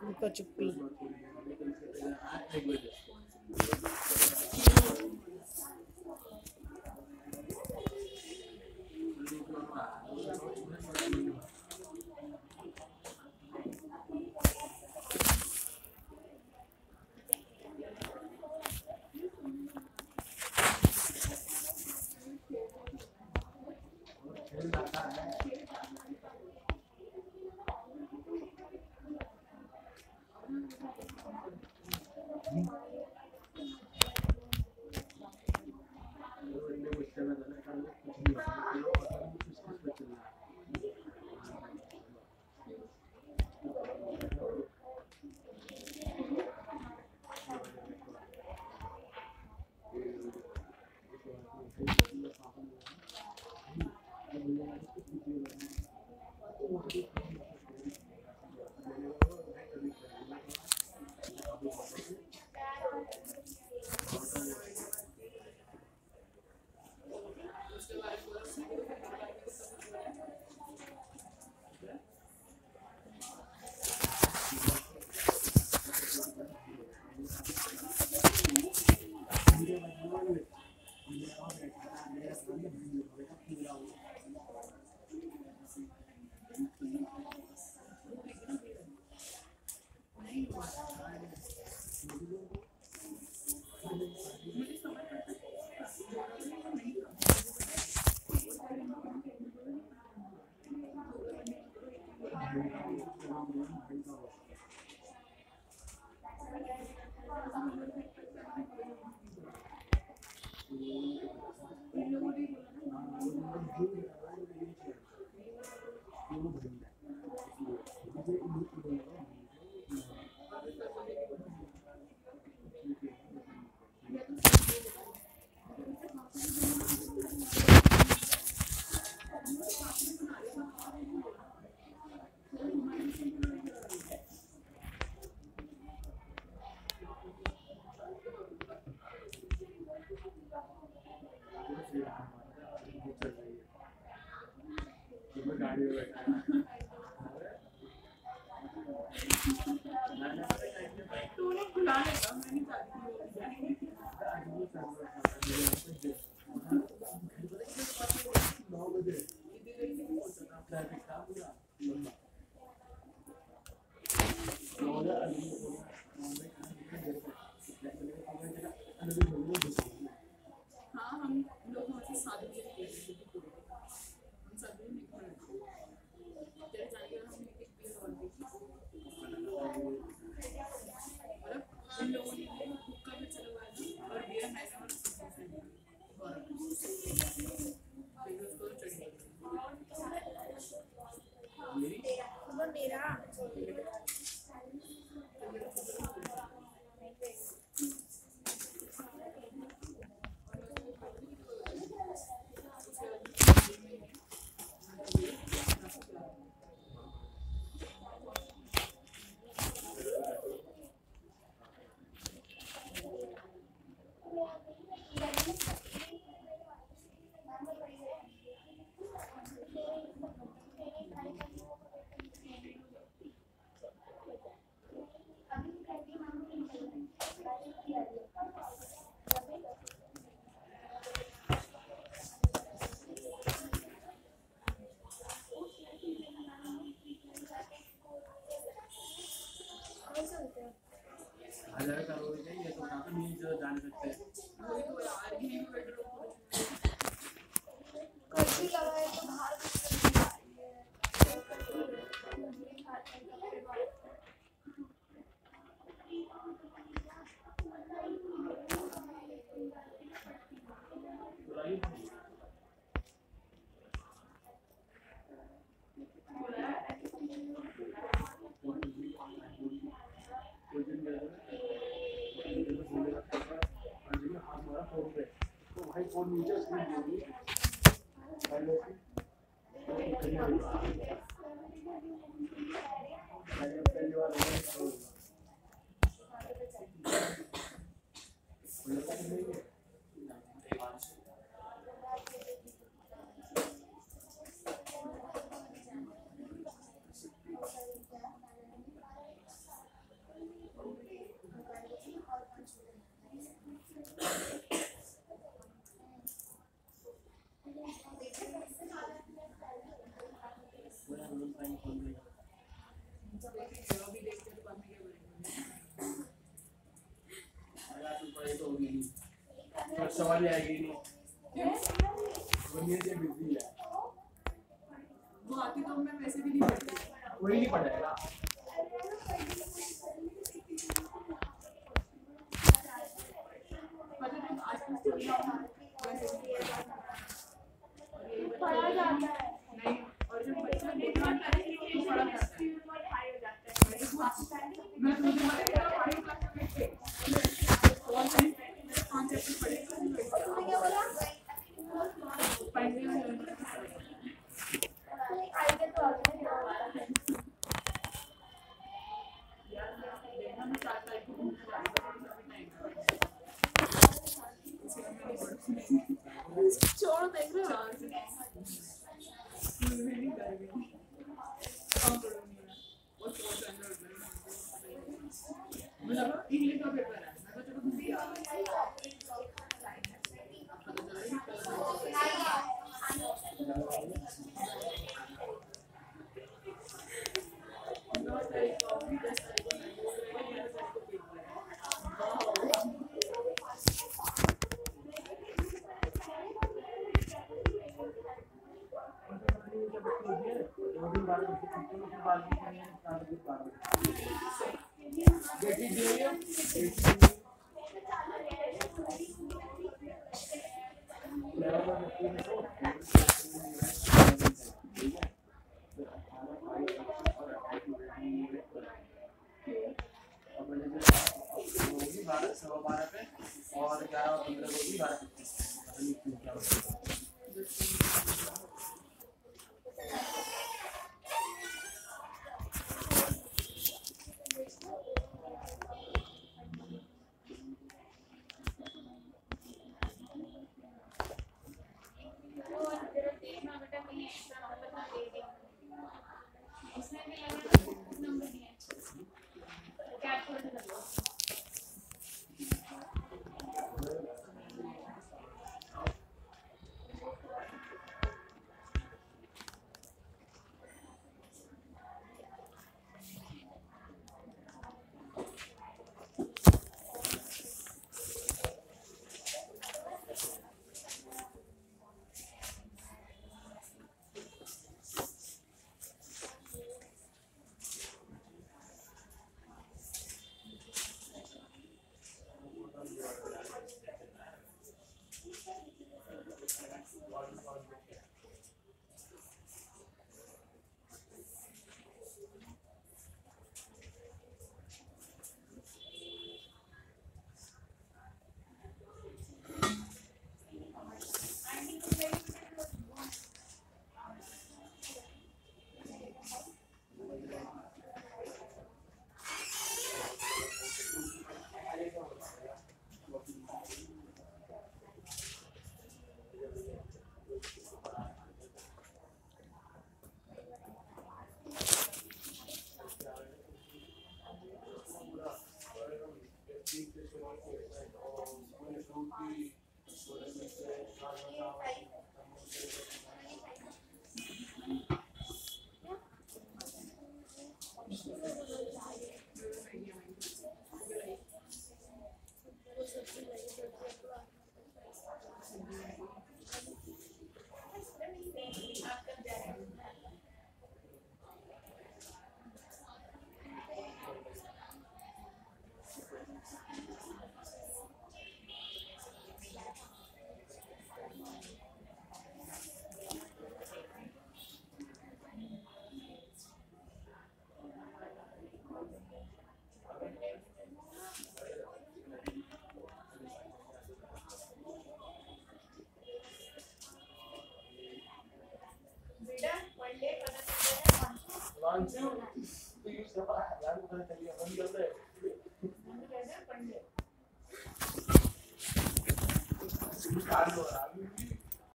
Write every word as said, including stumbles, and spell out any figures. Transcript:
लुका छुपी। हजार का रोज है ये तो काफी नहीं जो जान सकते हैं वही तो यार ये भी बेटर कभी लगाए तो बाहर तो भाई सवाल ही आएगी नहीं वो नहीं से बिजी है वो आती तो मैं वैसे भी नहीं पढ़ती कोई नहीं पढ़ेगा मतलब आज कुछ पढ़ा जाता है नहीं और जब बच्चा देखना आता है तो पढ़ा जाता है मैं तुझे हमारे क्या पढ़ाई क्लास में थे और मैं पांच चैप्टर पढ़े तूने क्या बोला पढ़ने में आइडिया तो आता है देखना मैं चार तारीख को घूमने जा रही हूँ छोड़ देख रहे हो नहीं करेंगे कम करूँगी मैं और फोर स्टैंडर्ड मतलब इंग्लिश का पेपर है मैं तो चलो दूसरी आ बारह सवा बारह पे और ग्यारह और पंद्रह को भी बारह पच्चीस हिमांशु तो ये सब यार को पता चलिए बंद कर दे कैसे पढ़ ले स्टार्ट हो रहा है